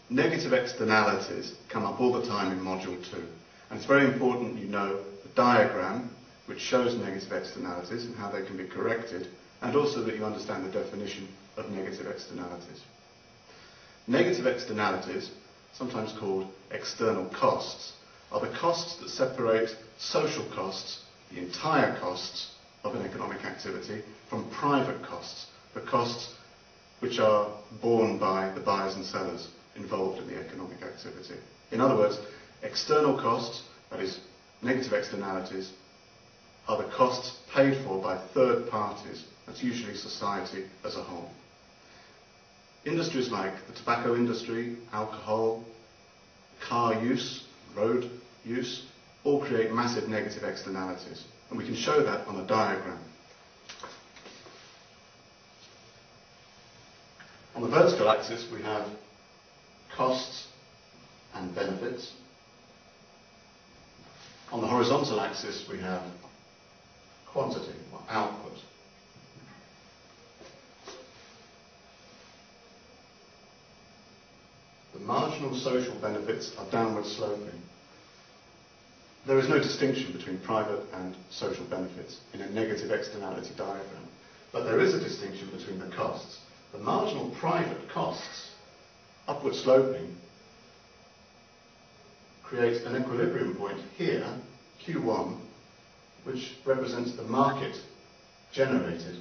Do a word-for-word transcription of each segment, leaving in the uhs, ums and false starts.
negative externalities come up all the time in Module two. And it's very important you know the diagram which shows negative externalities and how they can be corrected, and also that you understand the definition of negative externalities. Negative externalities, sometimes called external costs, are the costs that separate social costs, the entire costs of an economic activity, from private costs, the costs which are borne by the buyers and sellers involved in the economic activity. In other words, external costs, that is, negative externalities, are the costs paid for by third parties. That's usually society as a whole. Industries like the tobacco industry, alcohol, car use, road use, all create massive negative externalities. And we can show that on a diagram. On the vertical axis we have costs and benefits. On the horizontal axis we have quantity, or output. The marginal social benefits are downward sloping. There is no distinction between private and social benefits in a negative externality diagram, but there is a distinction between the costs. The marginal private costs, upward sloping, creates an equilibrium point here, Q one, which represents the market-generated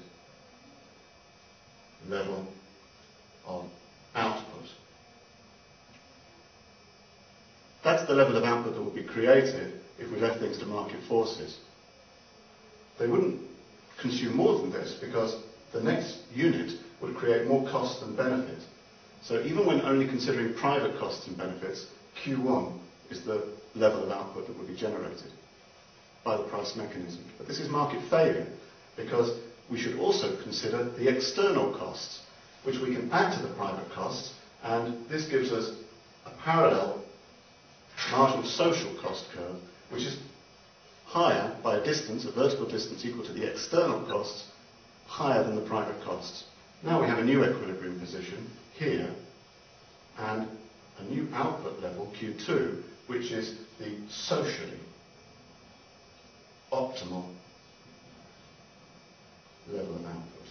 level of output. That's the level of output that would be created if we left things to market forces. They wouldn't consume more than this because the next unit would create more cost than benefit. So even when only considering private costs and benefits, Q one is the level of output that would be generated by the price mechanism. But this is market failure because we should also consider the external costs, which we can add to the private costs, and this gives us a parallel marginal social cost curve, which is higher by a distance, a vertical distance equal to the external costs, higher than the private costs. Now we have a new equilibrium position here, and a new output level, Q two, which is the socially optimal level of output.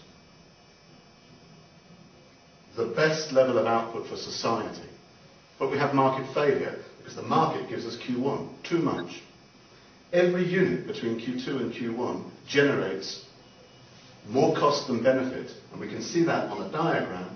The best level of output for society. But we have market failure because the market gives us Q one, too much. Every unit between Q two and Q one generates more cost than benefit, and we can see that on a diagram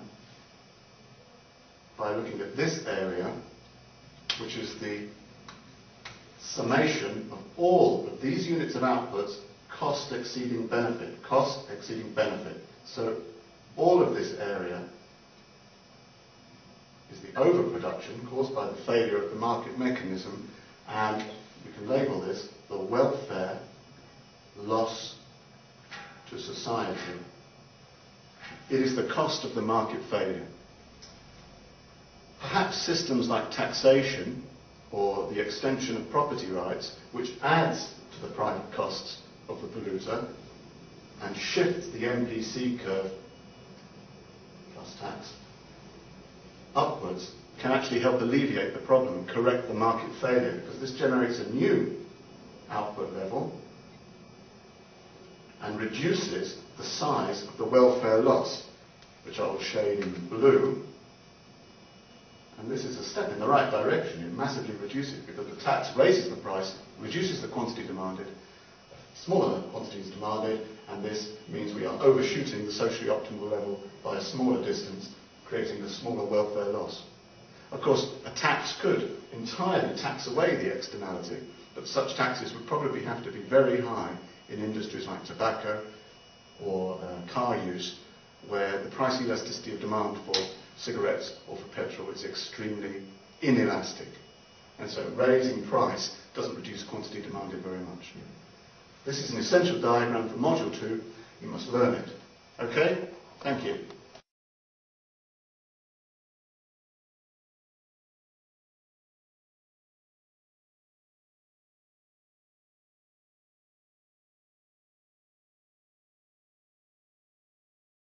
by looking at this area, which is the summation of all of these units of output, cost exceeding benefit, cost exceeding benefit. So all of this area is the overproduction caused by the failure of the market mechanism, and we can label this the welfare loss to society. It is the cost of the market failure. Perhaps systems like taxation or the extension of property rights, which adds to the private costs of the polluter and shifts the M P C curve plus tax upwards, can actually help alleviate the problem and correct the market failure, because this generates a new output level and reduces the size of the welfare loss, which I will shade in blue. And this is a step in the right direction. It massively reduces it because the tax raises the price, reduces the quantity demanded, smaller quantities demanded, and this means we are overshooting the socially optimal level by a smaller distance, creating a smaller welfare loss. Of course, a tax could entirely tax away the externality, but such taxes would probably have to be very high in industries like tobacco or uh, car use, where the price elasticity of demand for cigarettes or for petrol is extremely inelastic. And so raising price doesn't reduce quantity demanded very much. This is an essential diagram for Module two. You must learn it. Okay? Thank you.